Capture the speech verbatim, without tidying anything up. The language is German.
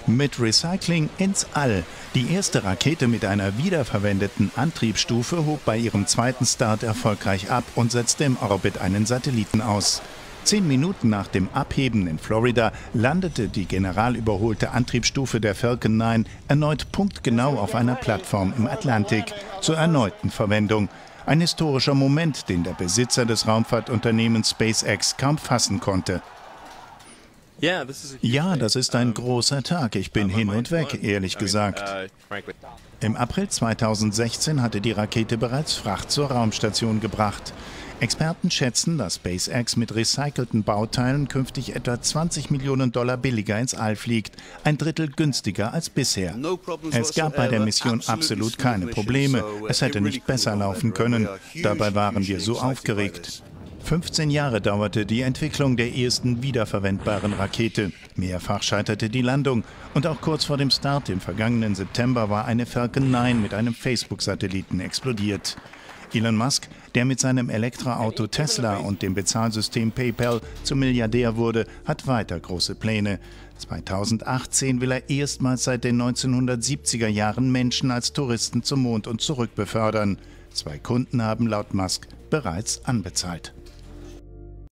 Mit Recycling ins All. Die erste Rakete mit einer wiederverwendeten Antriebsstufe hob bei ihrem zweiten Start erfolgreich ab und setzte im Orbit einen Satelliten aus. Zehn Minuten nach dem Abheben in Florida landete die generalüberholte Antriebsstufe der Falcon neun erneut punktgenau auf einer Plattform im Atlantik zur erneuten Verwendung. Ein historischer Moment, den der Besitzer des Raumfahrtunternehmens SpaceX kaum fassen konnte. Ja, das ist ein großer Tag. Ich bin hin und weg, ehrlich gesagt. Im April zweitausendsechzehn hatte die Rakete bereits Fracht zur Raumstation gebracht. Experten schätzen, dass SpaceX mit recycelten Bauteilen künftig etwa zwanzig Millionen Dollar billiger ins All fliegt, ein Drittel günstiger als bisher. Es gab bei der Mission absolut keine Probleme. Es hätte nicht besser laufen können. Dabei waren wir so aufgeregt. fünfzehn Jahre dauerte die Entwicklung der ersten wiederverwendbaren Rakete. Mehrfach scheiterte die Landung. Und auch kurz vor dem Start im vergangenen September war eine Falcon neun mit einem Facebook-Satelliten explodiert. Elon Musk, der mit seinem Elektroauto Tesla und dem Bezahlsystem PayPal zum Milliardär wurde, hat weiter große Pläne. zweitausendachtzehn will er erstmals seit den neunzehnhundertsiebziger Jahren Menschen als Touristen zum Mond und zurück befördern. Zwei Kunden haben laut Musk bereits anbezahlt.